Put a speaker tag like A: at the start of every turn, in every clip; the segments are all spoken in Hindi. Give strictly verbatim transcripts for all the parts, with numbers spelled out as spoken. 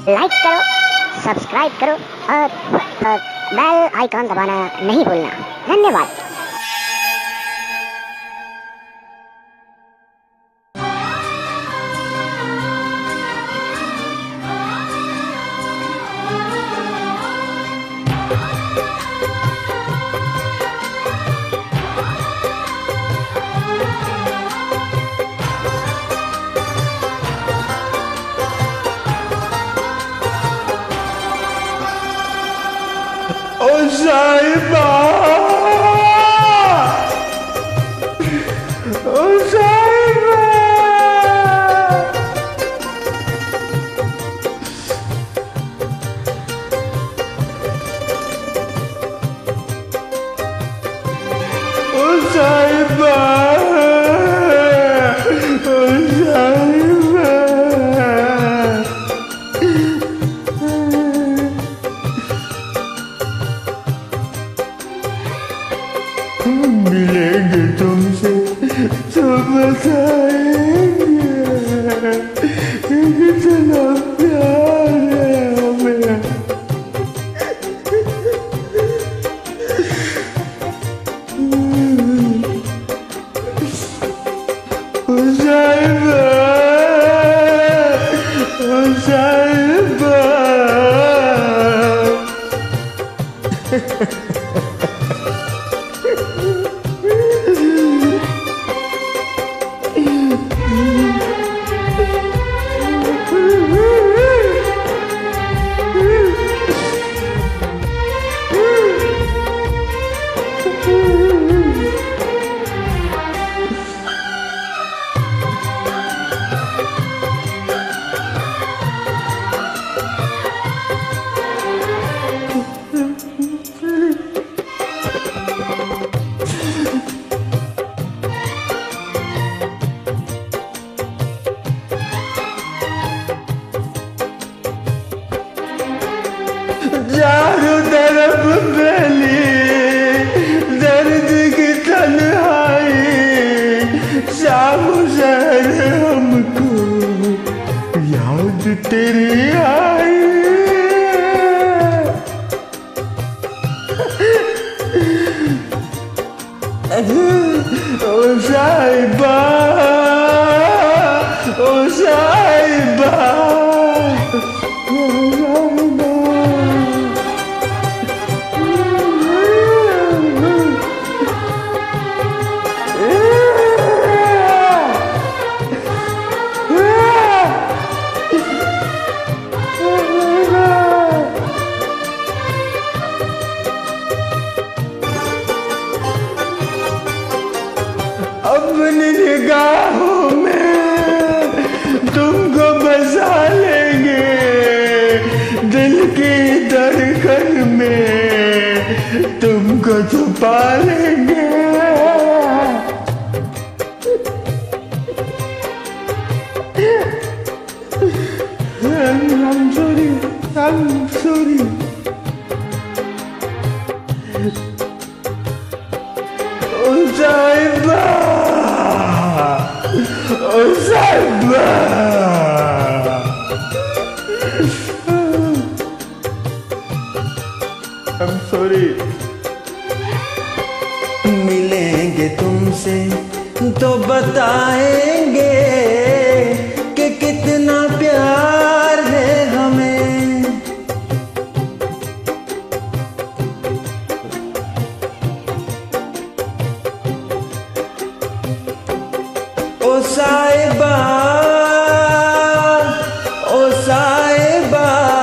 A: लाइक करो, सब्सक्राइब करो और बेल आइकॉन दबाना नहीं भूलना। धन्यवाद।
B: ओ साहिबा, ओ साहिबा, ओ साहिबा, ओ साहिबा, मिलेंगे तुमसे तो बताएंगे कितना प्यार है हमें। ओ साहिबा, ओ साहिबा, चारों तरफ फैली दर्द की तन्हाई, शाम शहर हमको याद तेरी आई। ओ साहिबा, ओ साहिबा, अपनी निगाहों में तुमको बसा लेंगे, दिल की धड़कन में तुमको छुपा लेंगे। I'm sorry, I'm sorry. ओ साहिबा, ओ साहिबा, I'm sorry. मिलेंगे तुमसे तो बताएंगे कि कितना प्यार है हमें। ओ साहिबा, ओ साहिबा,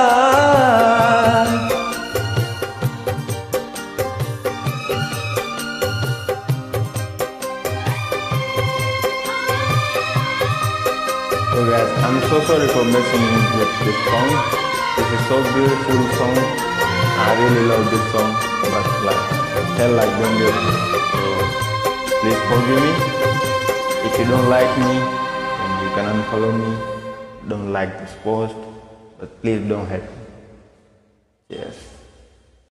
B: So guys, I'm so sorry for messing with this song. This is so beautiful song. I really love this song, but like, hell like don't get it. So please forgive me. If you don't like me, then you can unfollow me. Don't like this post, but please don't hate me. Yes.